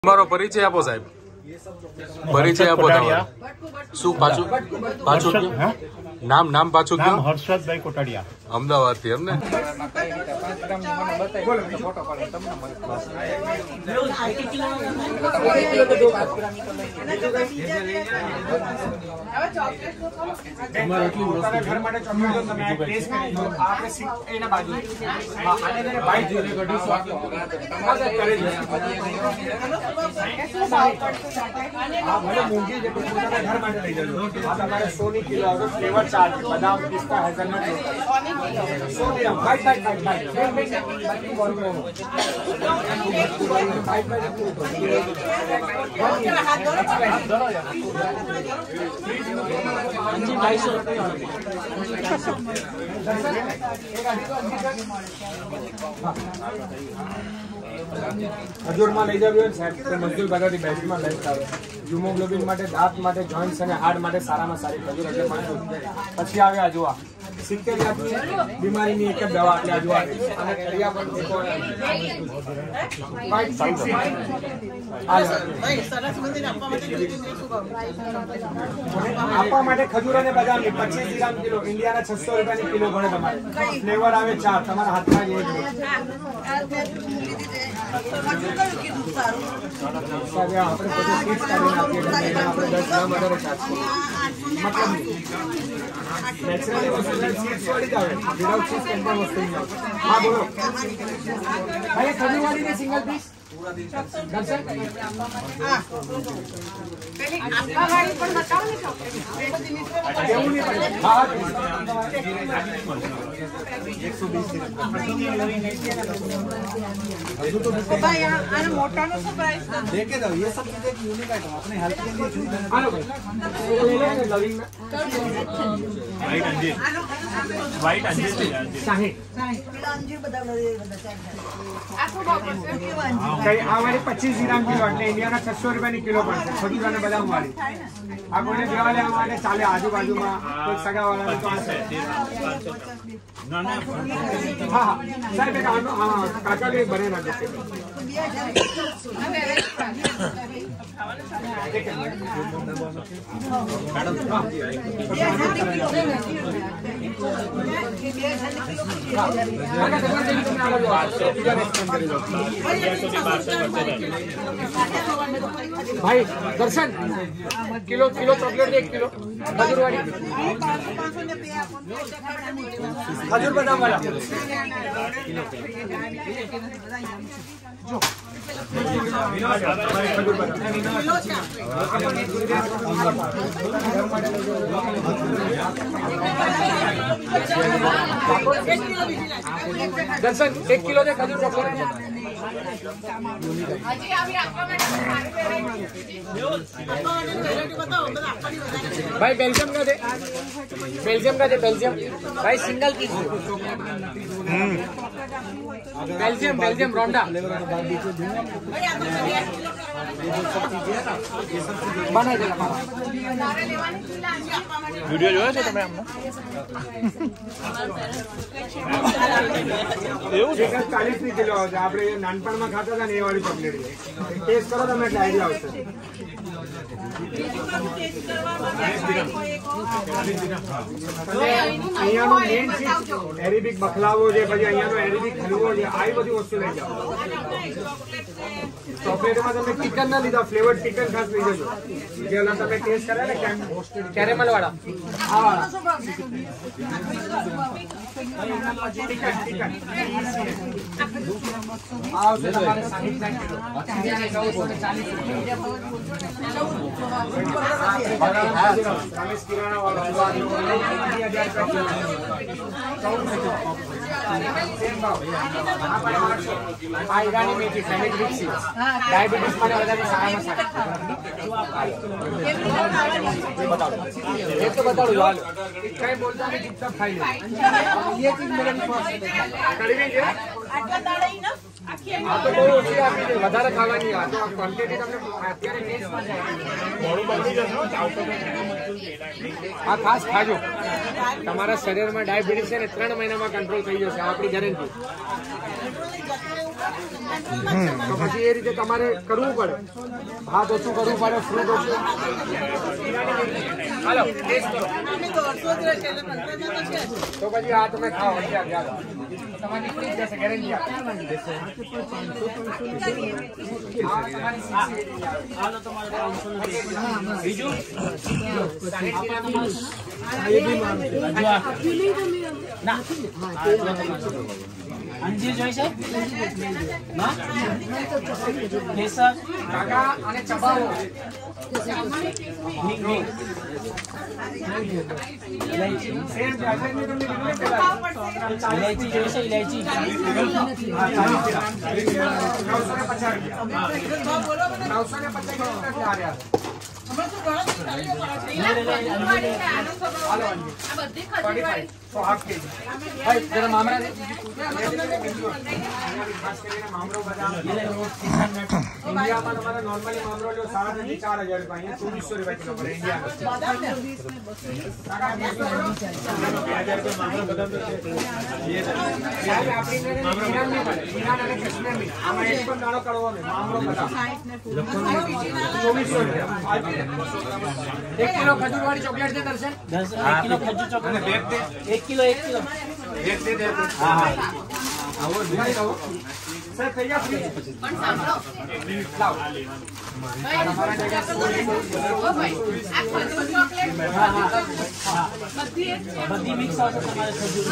તમારો પરિચય આપો સાહેબ, પરિચય આપો તમારો. શું પાછું પાછું નામ નામ પાછું કયો? હર્ષદભાઈ કોટડિયા, અમદાવાદ થી એમને. सोनी किलो फ्लेवर चार्ज बादाम पिस्ता हेज़लनट 100 ग्राम खजूर में लई जावी मजदूर बधाथी बेस्ट में बेस्ट आवे. ह्यूमोग्लोबिन माटे, दांत माटे, जॉइंट्स अने हार्ट माटे सारामां सारी खजूर એટલે મળતું. પછી આવે આ જોવા 70 લાખની બીમારીની એક જ દવા એટલે આ જોવા અને કરિયા પણ દેખો આપવા માટે ખજૂર અને બદામની 25 ગ્રામ કિલો ઇન્ડિયાના 600 રૂપિયાની કિલો પડે. તમારે ફ્લેવર આવે 4 તમારા હાથમાં જ હોય. આપણે બધું ફિક્સ કરીને આપીએ આપણે 10 ગ્રામ વધારે ચાર્જ કરીએ. मतलब नेचुरली सीड्स वाली जावे विदाउट सीड्स के अंदर वस्तु नहीं. हां बोलो भाई, खजूर वाली ने सिंगल पीस दर्शन हां पहले आपका वाली पर बताओ नहीं क्यों नहीं हां 120 तो भाई आने मोटा नो सब प्राइस देके दो. ये सब चीजें यूनिक आइटम अपने हेल्थ के लिए चूज करना. हेलो भाई लविंग में वाइट अंजीर, वाइट अंजीर चाहे अंजीर बता दो. हमारे 25 ग्राम किलो એટલે ઇન્ડિયાના 600 રૂપિયાની કિલો પડશે. ખજૂર અને બદામ વાળી આ કોઈને દેવા લેવા માટે ચાલે. આજુબાજુમાં કોઈ સગાવાળાને તો આ છે. ના ના હા હા સાહેબ એક આનો કાકાલી બને ના દે. भाई Darshan kilo kilo chocolate 1 kilo खजूर वाली खजूर बादाम वाला दर्शन 1 किलो दे खजूर चॉकलेट. भाई बेल्जियम का दे, बेल्जियम का दे, बेल्जियम भाई सिंगल पीस बेल्जियम बेल्जियम रोंडा बना देगा. वीडियो जो है તમે આમનો એવું છે 40 કિલો આવશે. આપણે નાનપણમાં ખાતા હતા ને એ વાળી ચોકલેટ ટેસ્ટ કરો તમે એટલે આઈડિયા આવશે. અહીંયાનો મેઇન ચીજ એરેબિક બખલાવો છે, પછી અહીંયાનો એરેબિક હલવો છે, આવી બધી વસ્તુ લઈ જાઓ. ચોકલેટમાં તમે ચિકન ના લીધા, ફ્લેવર ચિકન ખાસ લઈ જજો. જેના તમે ટેસ્ટ કર્યા ને કેરેમલ વાળા આ વાળા ચિકન ચિકન આવશે તમારે 60 કિલો 40 કિરાના વાળો ईरानी मेथी फेनिग्रीक सीड्स डायबिटीज माटे વધારે સારામાં સારી. ये तो बताओ यार कहीं बोलता नहीं कितना खाई ले. ये चीज मेरे पास कड़वी है આ તો બહુ ઓછી આપી છે, વધારે ખાવાની. આ તો ક્વોન્ટિટી તમને અત્યારે ટેસ્ટમાં છે. આ ખાસ ખાજો, તમારા શરીરમાં ડાયાબિટીસ છે ને 3 મહિનામાં કંટ્રોલ થઈ જશે, આપણી ગેરંટી. તો પછી એ રીતે તમારે કરવું પડે, ભાત ઓછું કરવું પડે, ફ્રૂટ ઓછું. હાલો ટેસ્ટ કરો. તો પછી આ તમે ખાઓ અત્યારે, તમારી નીકળી જશે ગેરંટી. બીજું અંજીર જોઈશે કેસર કાકા અને ચબાવો. ઇલાયચી જોઈશે ઇલાયચી 1 કિલો ખજૂર વાળી ચોકલેટ છે દર્શન. 1 કિલો ખજૂર ચોકલેટ 1 કિલો 1 કિલો સર થઈ ગયા ફ્રી. બધી મિક્સ આવશે તમારે ખજૂર.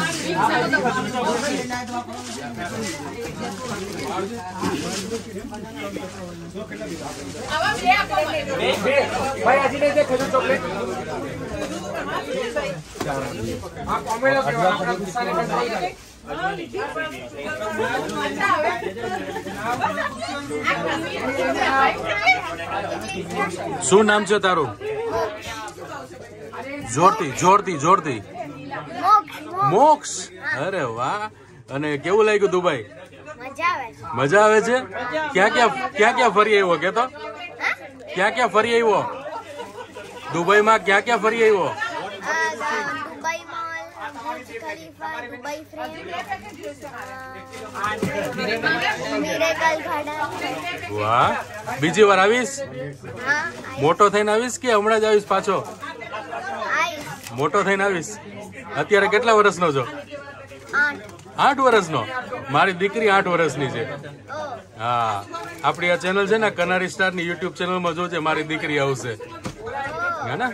ભાઈ હજી નહીં દે ખજૂર ચોકલેટ. આ કોમેડો કહેવાય, આપણા ગુસ્સાને કંટ્રોલ કરે. શું નામ છે તારું? જોરથી જોરથી જોરથી. મોક્ષ. અરે વાહ. અને કેવું લાગ્યું દુબઈ? મજા આવે છે. ક્યાં ફરી આવ્યો કે તો? ક્યાં ફરી આવ્યો દુબઈમાં? ક્યાં ફરી આવ્યો? વાહ. બીજી વાર આવીશ? મોટો થઈને આવીશ કે હમણાં જ આવીશ પાછો? મોટો થઈને આવીશ. અત્યારે કેટલા વર્ષનો છો? 8 વર્ષનો. મારી દીકરી 8 વર્ષની છે. હા, આપણી આ ચેનલ છે ને કનારી સ્ટાર ની યુટ્યુબ ચેનલમાં જોજે, મારી દીકરી આવશે હે ને.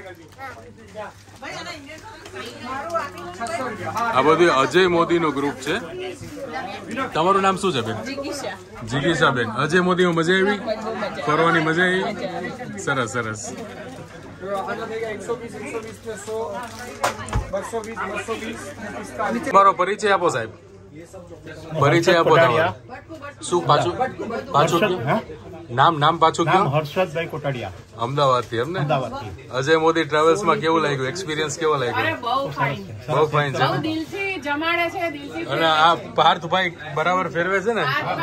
આ બધું અજય મોદી નું ગ્રુપ છે. તમારું નામ શું છે બેન? જીગીશા બેન. અજય મોદી માં મજા આવી? ફરવાની મજા આવી? સરસ સરસ. તમારો પરિચય આપો સાહેબ. પરિચય આપો તમારો. શું પાછું નામ પાછું કયો? હર્ષદભાઈ કોટડિયા, અમદાવાદ થી. એમ ને. અજય મોદી ટ્રાવેલ્સ માં કેવું લાગ્યું? એક્સપિરિયન્સ કેવો લાગ્યો? બહુ ફાઇન છે. અને આ પાર્થભાઈ બરાબર ફેરવે છે ને?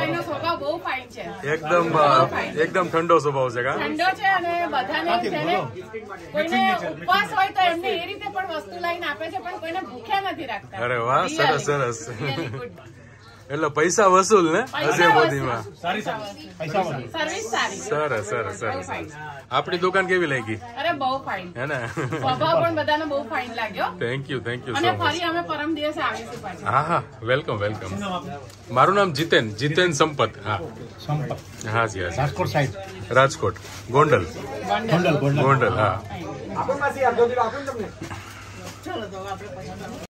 એકદમ ઠંડો સ્વભાવ છે. કા ઠંડો છે અને બધાને છે ને કોઈને ઉપવાસ હોય તો એમને એ રીતે પણ વસ્તુ લઈને આપે છે, પણ કોઈને ભૂખ્યા નથી રાખતા. અરે વાહ, સરસ સરસ. એટલે પૈસા વસૂલ ને અજય મોદીમાં. સર્વિસ સારી. સરસ સરસ સરસ. આપણી દુકાન કેવી લાગી? અરે બહુ ફાઇન હે ને. સ્વભાવ પણ બધાનો બહુ ફાઇન લાગ્યો. થેન્ક યુ અને સો મચ. ફરી અમે પરમ દિવસે આવીશું પાછા. હા, વેલકમ. મારું નામ જીતેન સંપત. હા સંપત, હા જી. રાજકોટ સાઈડ, રાજકોટ ગોંડલ. હા. આપણી પાસે અડધો કિલો આપું તમને.